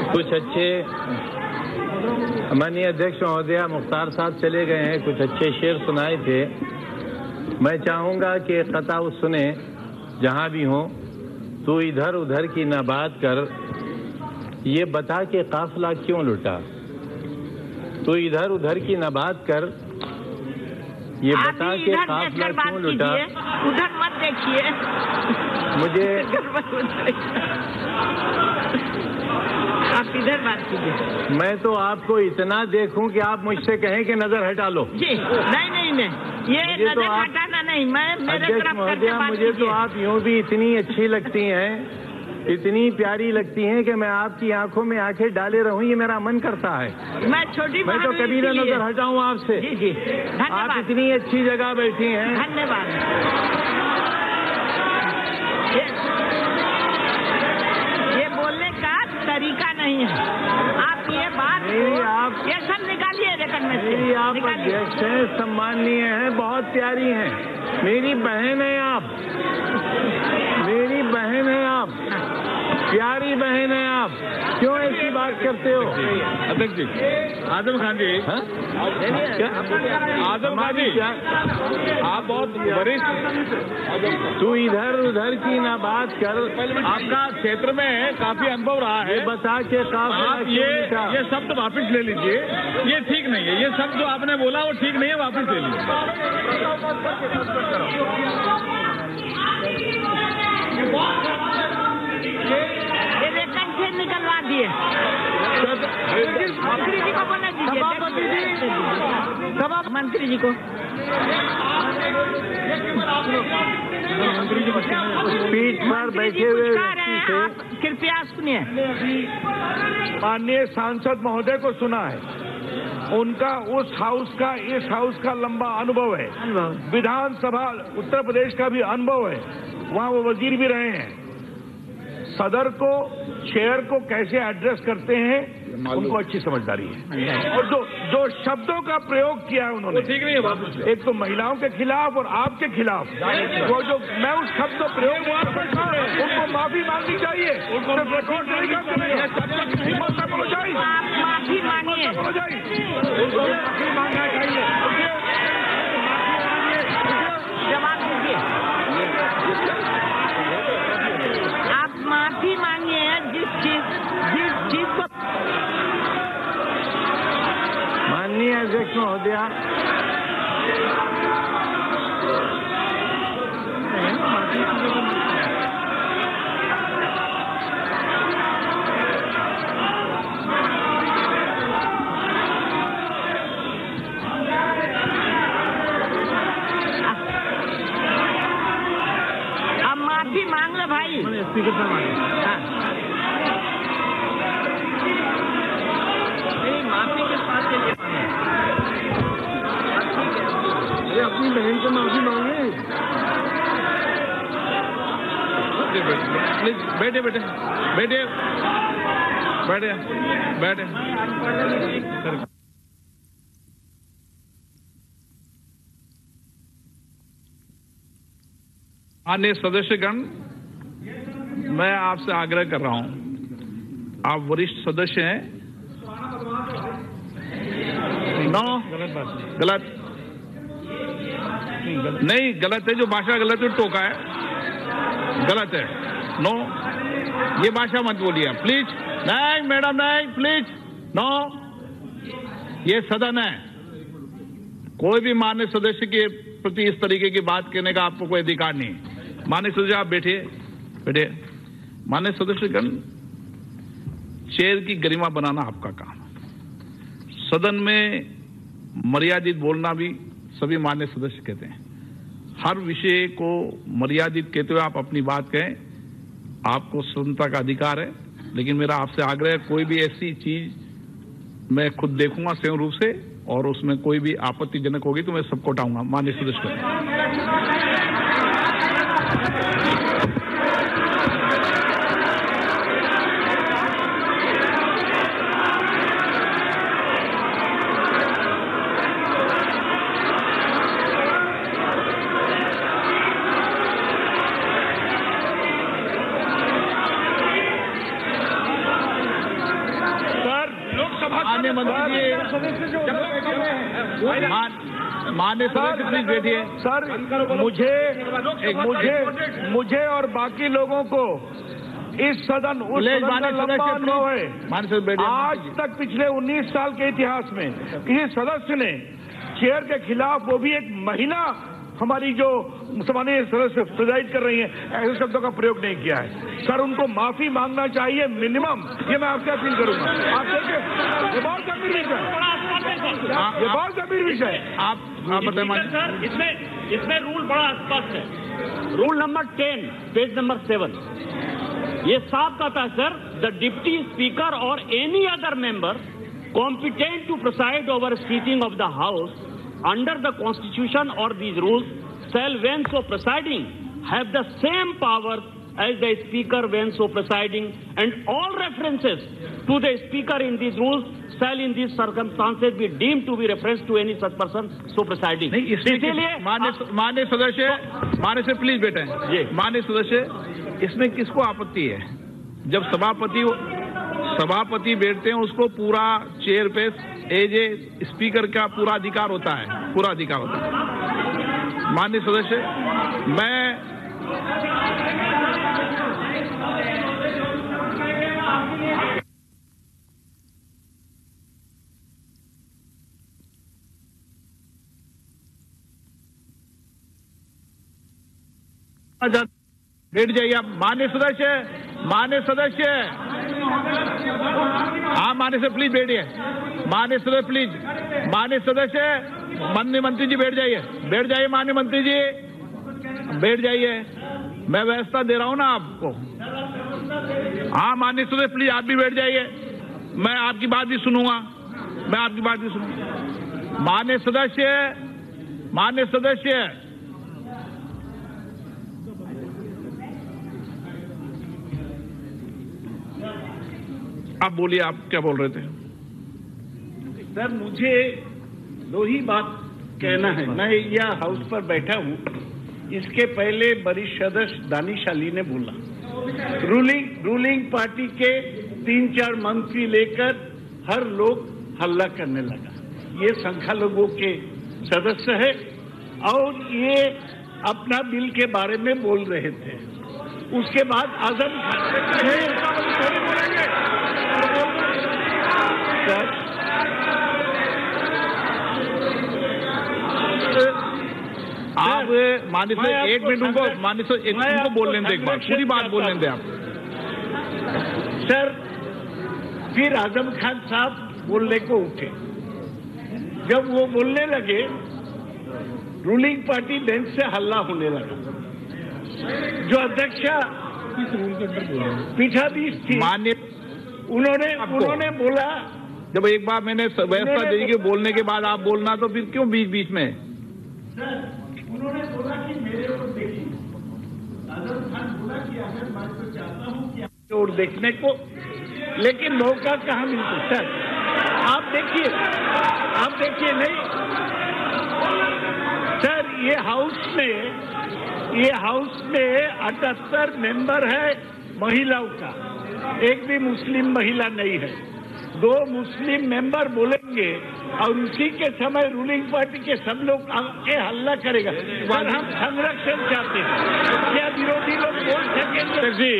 कुछ अच्छे माननीय अध्यक्ष महोदया मुख्तार साहब चले गए हैं, कुछ अच्छे शेर सुनाए थे। मैं चाहूंगा कि खताब सुने जहां भी हो। तू इधर उधर की न बात कर, ये बता के काफिला क्यों लुटा। तू इधर उधर की न बात कर, ये बता के काफिला क्यों लुटा। उधर मत देखिए मुझे आप इधर बात कीजिए। मैं तो आपको इतना देखूं कि आप मुझसे कहें कि नजर हटा लो। जी नहीं, ये नजर तो हटाना नहीं। मैं मेरे अध्यक्ष महोदया, मुझे तो आप यूं भी इतनी अच्छी लगती हैं, इतनी प्यारी लगती हैं कि मैं आपकी आंखों में आंखें डाले रहूं, ये मेरा मन करता है। मैं छोटी मैं तो कभी ना नजर हटाऊं आपसे। जी आप इतनी अच्छी जगह बैठी हैं। धन्यवाद। ये बोलने का तरीका नहीं है। आप ये बात ये सब निकालिए रिकॉर्ड में से। आप अध्यक्ष हैं, सम्माननीय हैं, बहुत प्यारी हैं, मेरी बहन है आप, मेरी बहन है आप, प्यारी बहन है आप, क्यों ऐसी बात करते हो। अध्यक्ष जी, आजम खान जी, आजम खान जी, आप बहुत वरिष्ठ। तू इधर उधर की ना बात कर। आपका क्षेत्र में काफी अनुभव रहा है। बता के आप ये शब्द वापस ले लीजिए, ये ठीक नहीं है। ये शब्द जो आपने बोला वो ठीक नहीं है, वापस ले लीजिए। ये वेतन से निकलवा दिए। मंत्री जी को बोलने दीजिए। मंत्री जी को पीठ पर बैठे हुए व्यक्ति से कृपया सुनिए। माननीय सांसद महोदय को सुना है, उनका उस हाउस का इस हाउस का लंबा अनुभव है, विधानसभा उत्तर प्रदेश का भी अनुभव है, वहां वो वजीर भी रहे हैं। सदर को चेयर को कैसे एड्रेस करते हैं उनको अच्छी समझदारी है। और जो शब्दों का प्रयोग किया है उन्होंने, ठीक नहीं है। एक तो महिलाओं के खिलाफ और आपके खिलाफ, वो जो मैं उस शब्द का प्रयोग उनको माफी मांगनी चाहिए। माफी मांगिए। उनको माफी मांगना चाहिए। जवाब दीजिए। आप माफी मांगिए जिस चीज को। माननीय अध्यक्ष महोदया, अब माफी मांग लो भाई। स्पीकर साहब माफी किस बात के लिए अरे अपनी बहन को माफी मांगे। प्लीज बैठे बैठे बैठे बैठे बैठे। माननीय सदस्यगण, मैं आपसे आग्रह कर रहा हूं, आप वरिष्ठ सदस्य हैं। नो गलत नहीं, गलत है। जो भाषा गलत है टोका है, गलत है। नो, ये भाषा मत बोलिए प्लीज। नहीं मैडम, नहीं प्लीज, नो। ये सदन है, कोई भी माननीय सदस्य के प्रति इस तरीके की बात कहने का आपको कोई अधिकार नहीं। माननीय सदस्य आप बैठिए, बैठिए। माननीय सदस्यगण, चेयर की गरिमा बनाना आपका काम है। सदन में मर्यादित बोलना भी सभी माननीय सदस्य कहते हैं। हर विषय को मर्यादित कहते हुए आप अपनी बात कहें, आपको स्वतंत्रता का अधिकार है। लेकिन मेरा आपसे आग्रह है, कोई भी ऐसी चीज मैं खुद देखूंगा स्वयं रूप से, और उसमें कोई भी आपत्तिजनक होगी तो मैं सबको हटाऊंगा। माननीय सदस्य, माननीय मंत्री जी, माननीय सदस्य प्लीज बैठिए। सर, मुझे और बाकी लोगों को इस सदन उस सदन का लंबा अनुभव है। आज तक पिछले 19 साल के इतिहास में किसी सदस्य ने चेयर के खिलाफ, वो भी एक महिला हमारी जो सम्मानीय सदस्य प्रिजाइड कर रही हैं, ऐसे शब्दों का प्रयोग नहीं किया है। सर, उनको माफी मांगना चाहिए मिनिमम, ये मैं आपसे अपील करूंगा। आप देखिए, ये बहुत गंभीर विषय है, ये बहुत गंभीर विषय है। आप बताइए सर, इसमें रूल बड़ा स्पष्ट है। रूल नंबर 10, पेज नंबर 7, ये साफ कहता है सर, द डिप्टी स्पीकर और any other member competent to preside over speaking of the house under the constitution or these rules shall when so presiding have the same powers as the speaker when so presiding, and all references to the speaker in these rules shall in these circumstances be deemed to be reference to any such person so presiding। इसीलिए माननीय सदस्य please बैठे। माननीय सदस्य, इसमें किसको आपत्ति है? जब सभापति बैठते हैं, उसको पूरा चेयर पे एज ए स्पीकर का पूरा अधिकार होता है, पूरा अधिकार होता है। माननीय सदस्य, मैं बैठ जाइए आप। माननीय सदस्य, हाँ, माननीय सदस्य प्लीज बैठिए। माननीय सदस्य प्लीज, माननीय सदस्य, माननीय मंत्री जी बैठ जाइए, माननीय मंत्री जी बैठ जाइए। मैं व्यवस्था दे रहा हूं ना आपको। हाँ, माननीय सदस्य प्लीज आप भी बैठ जाइए, मैं आपकी बात भी सुनूंगा, माननीय सदस्य, आप बोलिए, आप क्या बोल रहे थे? सर, मुझे दो ही बात कहना है। मैं यह हाउस पर बैठा हूं, इसके पहले वरिष्ठ सदस्य दानिश अली ने बोला, रूलिंग पार्टी के 3-4 मंत्री लेकर हर लोग हल्ला करने लगा। ये संख्या लोगों के सदस्य है और ये अपना बिल के बारे में बोल रहे थे। उसके बाद आजम आप माननीय सर, एक मिनट उनको, माननीय सर एक मिनट उनको बोल लेंगे, एक बार पूरी बात बोल लेंगे आप। सर, फिर आजम खान साहब बोलने को उठे। जब वो बोलने लगे, रूलिंग पार्टी बेंच से हल्ला होने लगा। जो अध्यक्षा पीठाधीश थी, उन्होंने बोला, जब एक बार मैंने व्यवस्था दी कि बोलने के बाद आप बोलना, तो फिर क्यों बीच में? उन्होंने बोला कि मेरे ओर देखिए। आजम खान बोला कि अगर मैं तो चाहता हूं कि आपकी ओर देखने को, लेकिन मौका कहाँ मिलता? सर, आप देखिए नहीं सर, ये हाउस में 78 मेंबर है महिलाओं का, एक भी मुस्लिम महिला नहीं है। 2 मुस्लिम मेंबर बोलेंगे और उसी के समय रूलिंग पार्टी के सब लोग आके हल्ला करेगा। सर, हम संरक्षण चाहते हैं, क्या विरोधी लोग बोल सकेंगे? जी,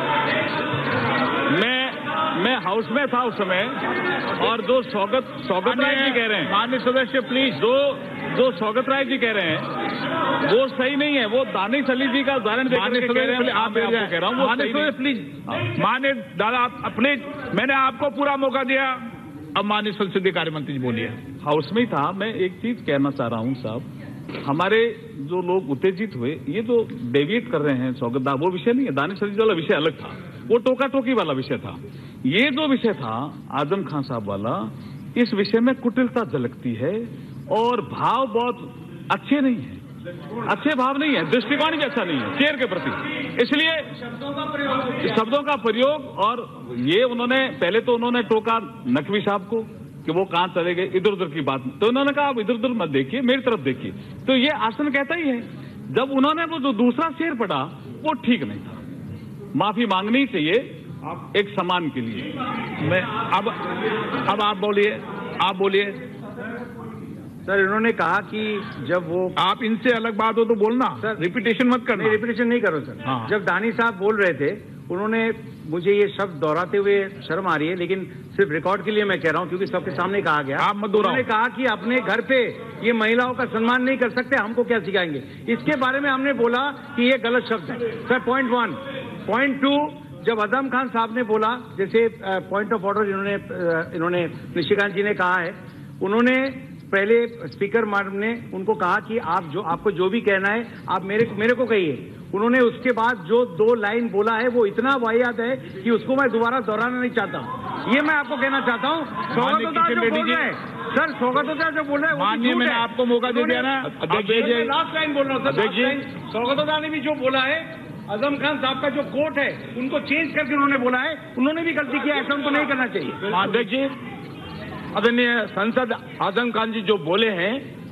मैं हाउस में था उस समय, और दो सौगत राय जी कह रहे हैं, माननीय सदस्य प्लीज, दो सौगत राय जी कह रहे हैं वो सही नहीं है। वो दानिश अली जी का उदाहरण देकर कह रहे हैं, आप कह रहा हूँ माननीय सदस्य प्लीज। माननीय दादा प्लीज, मैंने आपको पूरा मौका दिया, अब माननीय संसदीय कार्य मंत्री जी बोलिए। हाउस में ही था। मैं एक चीज कहना चाह रहा हूँ साहब, हमारे जो लोग उत्तेजित हुए, ये जो डेविएट कर रहे हैं सौगत, वो विषय नहीं है। दानिश अली वाला विषय अलग था, वो टोका टोकी वाला विषय था। ये जो विषय था आजम खान साहब वाला, इस विषय में कुटिलता झलकती है और भाव बहुत अच्छे नहीं है, अच्छे भाव नहीं है, दृष्टिकोण भी अच्छा नहीं है चेयर के प्रति। इसलिए शब्दों का प्रयोग, और ये पहले तो उन्होंने टोका नकवी साहब को कि वो कहां चले गए, इधर उधर की बात, तो उन्होंने कहा आप इधर उधर मत देखिए, मेरी तरफ देखिए। तो ये आसन कहता ही है। जब उन्होंने वो जो दूसरा शेर पढ़ा वो ठीक नहीं था, माफी मांगनी चाहिए। एक सम्मान के लिए। मैं अब आप बोलिए। सर, इन्होंने कहा कि जब वो आप इनसे अलग बात हो तो बोलना सर, रिपीटेशन मत करना। रिपीटेशन नहीं करो सर। हाँ। जब दानी साहब बोल रहे थे, उन्होंने मुझे ये शब्द दोहराते हुए शर्म आ रही है, लेकिन सिर्फ रिकॉर्ड के लिए मैं कह रहा हूँ क्योंकि सबके सामने कहा गया। आप मत दोहराओ। उन्होंने कहा कि अपने घर पे ये महिलाओं का सम्मान नहीं कर सकते, हमको क्या सिखाएंगे। इसके बारे में हमने बोला कि ये गलत शब्द है सर। पॉइंट 1। पॉइंट 2, जब आजम खान साहब ने बोला, जैसे पॉइंट ऑफ ऑर्डर इन्होंने निशिकांत जी ने कहा है, उन्होंने पहले स्पीकर मैडम ने उनको कहा कि आपको जो भी कहना है आप मेरे को कहिए। उन्होंने उसके बाद जो 2 लाइन बोला है वो इतना वाहियात है कि उसको मैं दोबारा दोहराना नहीं चाहता। ये मैं आपको कहना चाहता हूँ। सौगत जो बोल रहे हैं सर, सौगत जो बोल रहे हैं, माननीय मैंने आपको मौका दे दिया ना। लास्ट लाइन बोल रहा हूँ सर। सौगत ने भी जो बोला है, आजम खान साहब का जो कोट है उनको चेंज करके उन्होंने बोला है, उन्होंने भी गलती किया, ऐसा उनको नहीं करना चाहिए। अध्यक्ष जी, आदरणीय सांसद आजम खान जी जो बोले हैं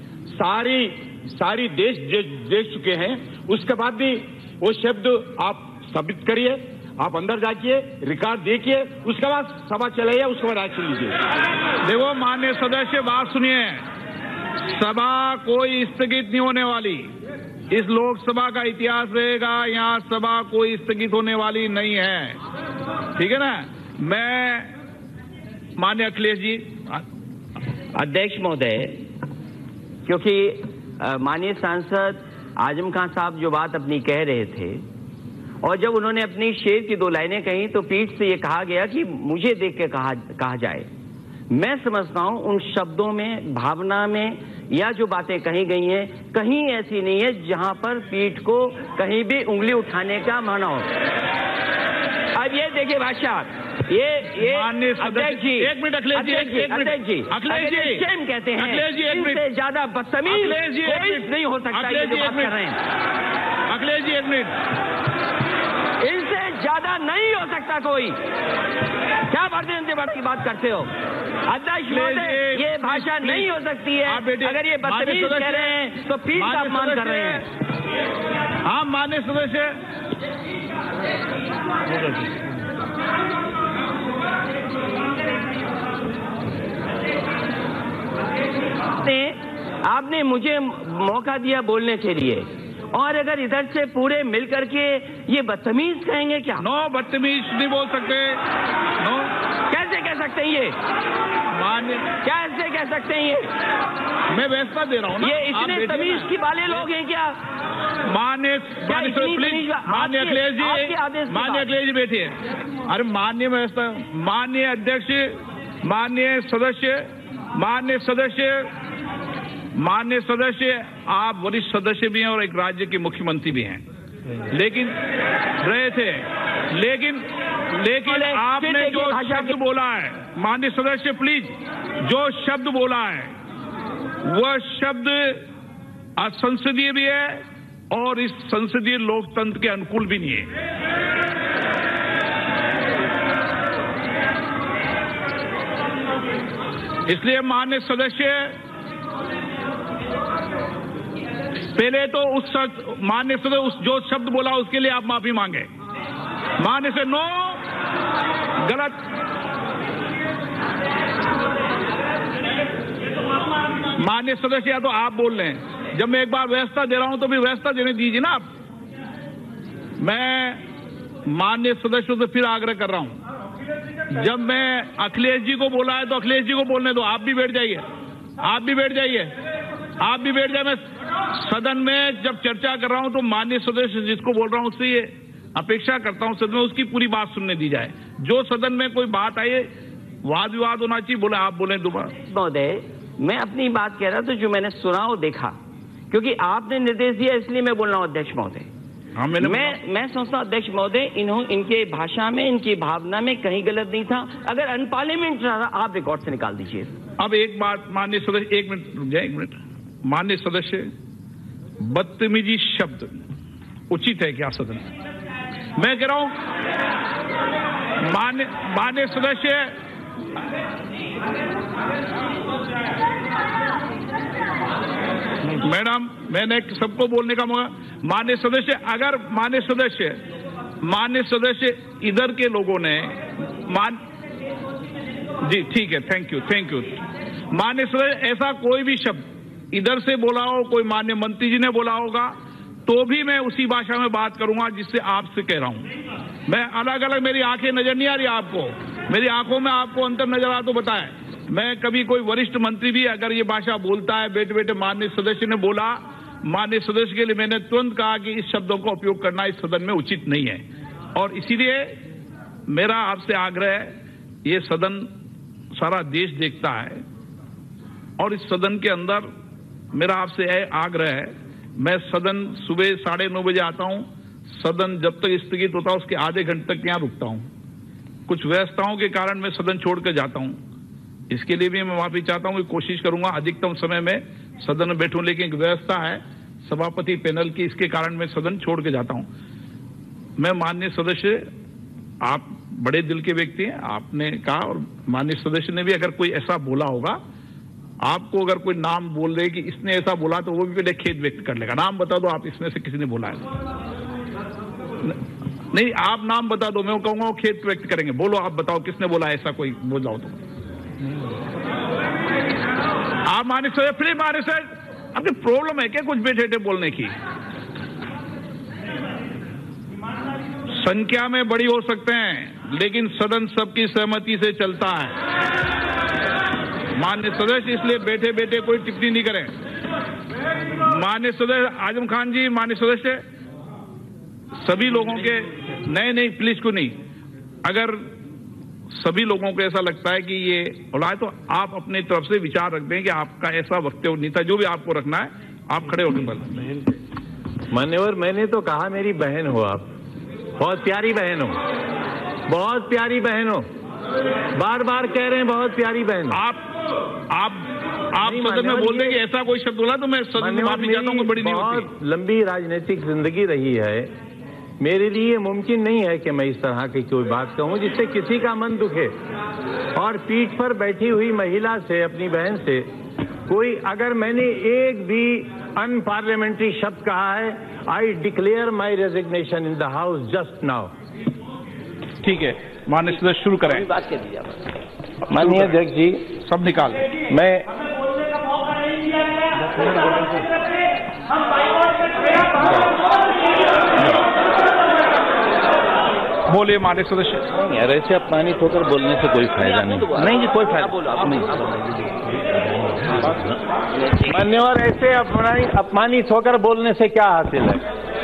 सारी देश देख चुके हैं, उसके बाद भी वो शब्द आप साबित करिए, आप अंदर जाइए, रिकॉर्ड देखिए, उसके बाद सभा चलाइए, उसके बाद एक्शन लीजिए। देखो माननीय सदस्य, बात सुनिए। सभा कोई स्थगित नहीं होने वाली। इस लोकसभा का इतिहास रहेगा, यहाँ सभा कोई स्थगित होने वाली नहीं है, ठीक है ना। मैं माननीय अखिलेश जी। अध्यक्ष महोदय, क्योंकि माननीय सांसद आजम खान साहब जो बात अपनी कह रहे थे और जब उन्होंने अपनी शेर की 2 लाइनें कही तो पीठ से ये कहा गया कि मुझे देख के कहा जाए। मैं समझता हूं उन शब्दों में, भावना में या जो बातें कही गई हैं, कहीं ऐसी नहीं है जहां पर पीठ को कहीं भी उंगली उठाने का माना हो। अब ये देखिए बादशाह, ये अध्यक्ष जी, एक मिनट अखिलेश जी, अध्यक्ष जी, अखिलेश जी सेम कहते हैं, अखिलेश जी, इनसे ज्यादा बदतमीज कोई नहीं हो सकता। ये जो बात कर रहे हैं अखिलेश जी, 1 मिनट, इनसे ज्यादा नहीं हो सकता कोई। क्या भारतीय जनता पार्टी की बात करते हो अध्यक्ष महोदय? ये भाषा नहीं हो सकती है। अगर ये बदतमीज कह रहे हैं तो पीठ का अपमान कर रहे हैं। हाँ माननीय सदस्य, आपने मुझे मौका दिया बोलने के लिए, और अगर इधर से पूरे मिल करके ये बदतमीज कहेंगे क्या? नो, बदतमीज नहीं बोल सकते। नो, कैसे कह सकते हैं ये? कैसे कह सकते हैं ये? मैं व्यवस्था दे रहा हूँ ना। ये इतने तमीज की वाले लोग हैं क्या? मान्य अखिलेश जी बैठिए। अरे माननीय व्यवस्था, माननीय अध्यक्ष, माननीय सदस्य, आप वरिष्ठ सदस्य भी हैं और एक राज्य के मुख्यमंत्री भी हैं, लेकिन आपने जो शब्द बोला है, माननीय सदस्य प्लीज, जो शब्द बोला है वह शब्द असंसदीय भी है और इस संसदीय लोकतंत्र के अनुकूल भी नहीं है। इसलिए माननीय सदस्य, पहले तो माननीय सदस्य उस जो शब्द बोला उसके लिए आप माफी मांगे। माननीय से नो, गलत। माननीय सदस्य, या तो आप बोल रहे हैं, जब मैं एक बार व्यवस्था दे रहा हूं तो भी व्यवस्था देने दीजिए ना आप। मैं माननीय सदस्यों से फिर आग्रह कर रहा हूं, जब मैं अखिलेश जी को बोला है तो अखिलेश जी को बोलने दो। आप भी बैठ जाइए, आप भी बैठ जाइए। मैं सदन में जब चर्चा कर रहा हूं तो माननीय सदस्य जिसको बोल रहा हूं उससे ये अपेक्षा करता हूं सदन में उसकी पूरी बात सुनने दी जाए। जो सदन में कोई बात आई, वाद विवाद होना चाहिए, बोले आप बोले दोबारा। महोदय, मैं अपनी बात कह रहा था जो मैंने सुना और देखा, क्योंकि आपने निर्देश दिया इसलिए मैं बोल रहा हूं अध्यक्ष महोदय। हाँ, मैं सोचता हूं अध्यक्ष महोदय, इनके भाषा में, इनकी भावना में कहीं गलत नहीं था। अगर अनपार्लियामेंट रहा, आप रिकॉर्ड से निकाल दीजिए। अब एक बात माननीय सदस्य, 1 मिनट रुक जाए, 1 मिनट। माननीय सदस्य, बदतमीजी शब्द उचित है क्या सदन में? मैं कह रहा हूं माननीय सदस्य, मैडम, मैंने सबको बोलने का मौका। माननीय सदस्य, अगर माननीय सदस्य माननीय सदस्य इधर के लोगों ने जी ठीक है, थैंक यू। माननीय सदस्य, ऐसा कोई भी शब्द इधर से बोला हो, कोई माननीय मंत्री जी ने बोला होगा, तो भी मैं उसी भाषा में बात करूंगा जिससे आपसे कह रहा हूं। मैं अलग अलग, मेरी आंखें नजर नहीं आ रही आपको, मेरी आंखों में आपको अंतर नजर आ तो बताएं। मैं कभी कोई वरिष्ठ मंत्री भी अगर ये भाषा बोलता है, बेटे बेटे माननीय सदस्य ने बोला, माननीय सदस्य के लिए मैंने तुरंत कहा कि इस शब्दों का उपयोग करना इस सदन में उचित नहीं है। और इसीलिए मेरा आपसे आग्रह है, ये सदन सारा देश देखता है और इस सदन के अंदर मेरा आपसे आग्रह है, मैं सदन सुबह 9:30 बजे आता हूं, सदन जब तक स्थगित होता है उसके आधे घंटे तक यहां रुकता हूं। कुछ व्यवस्थाओं के कारण मैं सदन छोड़कर जाता हूं, इसके लिए भी मैं माफी चाहता हूं कि कोशिश करूंगा अधिकतम समय में सदन में बैठूं, लेकिन एक व्यवस्था है सभापति पैनल की, इसके कारण मैं सदन छोड़ के जाता हूं। मैं माननीय सदस्य, आप बड़े दिल के व्यक्ति हैं, आपने कहा और माननीय सदस्य ने भी अगर कोई ऐसा बोला होगा, आपको अगर कोई नाम बोल दे कि इसने ऐसा बोला तो वो भी पहले खेद व्यक्त कर लेगा। नाम बता दो आप, इसमें से किसी ने बोला है? नहीं, आप नाम बता दो, मैं कहूंगा वो खेद व्यक्त करेंगे। बोलो, आप बताओ किसने बोला ऐसा, कोई बोला हो तो आप मानिक सर, फिर मानिक सर, आपकी प्रॉब्लम है क्या कुछ बेटे बोलने की? संख्या में बड़ी हो सकते हैं, लेकिन सदन सबकी सहमति से चलता है। माननीय सदस्य, इसलिए बैठे बैठे कोई टिप्पणी नहीं करें। माननीय सदस्य आजम खान जी, माननीय सदस्य, सभी लोगों के नहीं प्लीज को नहीं, अगर सभी लोगों को ऐसा लगता है कि ये बोला है तो आप अपने तरफ से विचार रख दें कि आपका ऐसा वक्तव्य नहीं था, जो भी आपको रखना है आप खड़े होकर बोलें। मान्यवर, मैंने तो कहा मेरी बहन हो आप, बहुत प्यारी बहन हो, बहुत प्यारी बहन हो, बार बार कह रहे हैं बहुत प्यारी बहन। आप सदन में बोल दें कि ऐसा कोई शब्द बोला तो मैं सदन में माफी चाहता हूं, बड़ी नहीं होती। बहुत लंबी राजनीतिक जिंदगी रही है, मेरे लिए मुमकिन नहीं है कि मैं इस तरह की कोई बात कहूं जिससे किसी का मन दुखे। और पीठ पर बैठी हुई महिला से, अपनी बहन से कोई अगर मैंने एक भी अनपार्लियामेंट्री शब्द कहा है, I declare my resignation in the house just now. ठीक है, माननीय सदस्य शुरू करें। बात कर दीजिए। माननीय अध्यक्ष जी, सब निकाल मैं बोलिए माननीय सदस्य। यार, ऐसे अपमानित होकर बोलने से कोई फायदा नहीं जी, कोई फायदा नहीं। मान्यवर, ऐसे अपमानित होकर बोलने से क्या हासिल है?